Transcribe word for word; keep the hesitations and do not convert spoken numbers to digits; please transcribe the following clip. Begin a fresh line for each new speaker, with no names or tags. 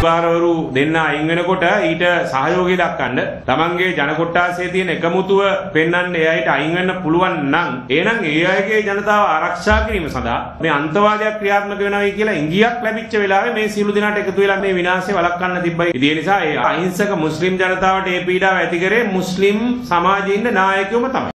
මහාධිකාරවරු දෙන්න අයින් වෙනකොට ඊට සහයෝගය දක්වන්න තමන්ගේ ජන කොට්ටාසයේ තියෙන එකමුතුව පෙන්වන්න ඒ අයට අයින් වෙන්න පුළුවන් නම් එහෙනම් ඒ අයගේ ජනතාව ආරක්ෂා කිරීම සඳහා මේ අන්තවාදයක් ක්‍රියාත්මක වෙනවා කියලා ඉංගියක් ලැබිච්ච වෙලාවේ මේ සියලු දෙනාට එකතු වෙලා මේ විනාශය වළක්වන්න තිබ්බයි. ඒ නිසා ඒ අහිංසක මුස්ලිම් ජනතාවට ඒ පීඩාව ඇති කරේ මුස්ලිම් සමාජයේ ඉන්න නායකයෝම තමයි.